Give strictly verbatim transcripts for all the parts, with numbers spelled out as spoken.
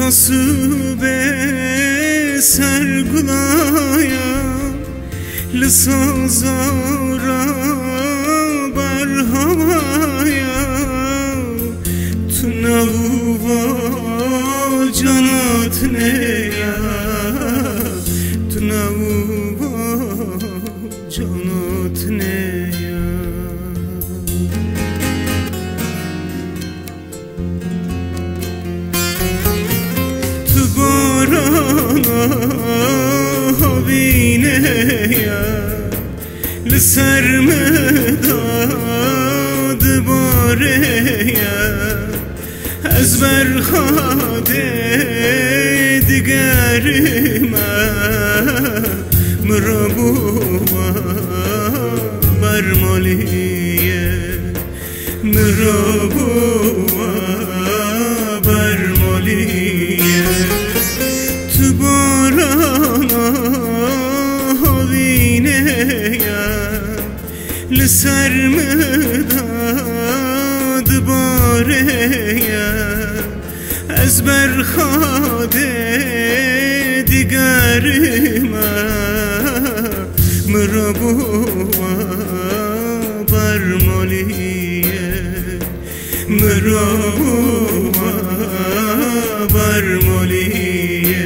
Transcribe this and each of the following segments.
kasube sergulaya lisazara barhavaya tunavuva janat neya tunavuva janat neya barana havineya لسر مداد باreya از برخاد دیگرمه مرابوما برمالیه مرابوما برمالیه تو بارانا هاوینه لسر مداد باreya از برخاد دیگرمه مرابوما برمالیه مرابوما برمالیه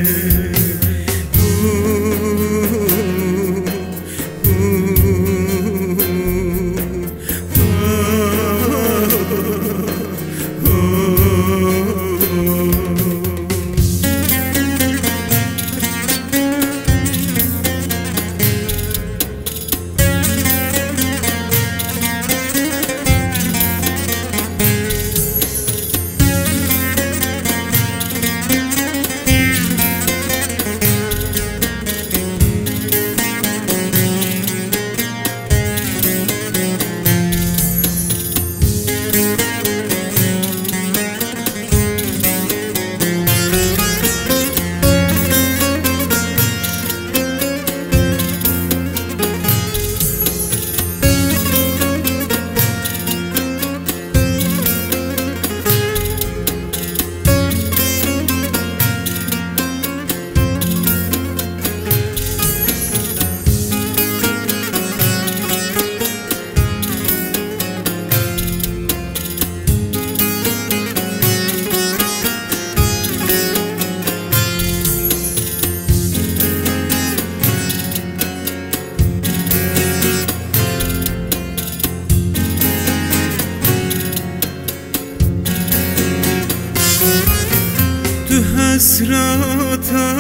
حسرتا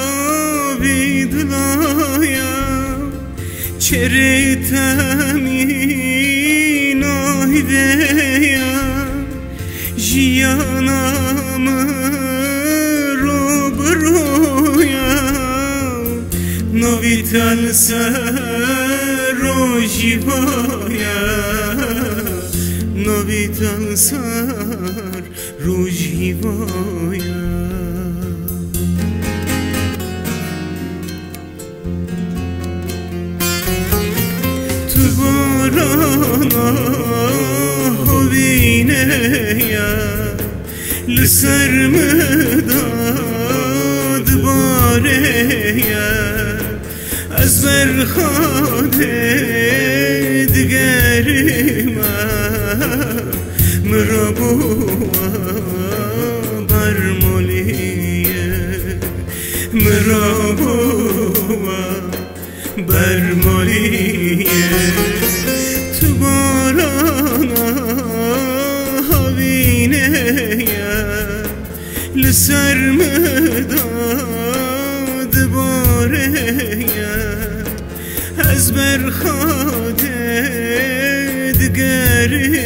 بیدلایا چریتمی ناهیدیا جیانم رو برویا نویتل سر رو جیوایا نویتل سر رو جیوایا بارانا هاوینه لسر مداد باreya از برخاد دیگرمه مرابوما برمالیه مرابوما برمالیه تو بارانا هاوینه لسر مداد باreya از برخاد دیگرمه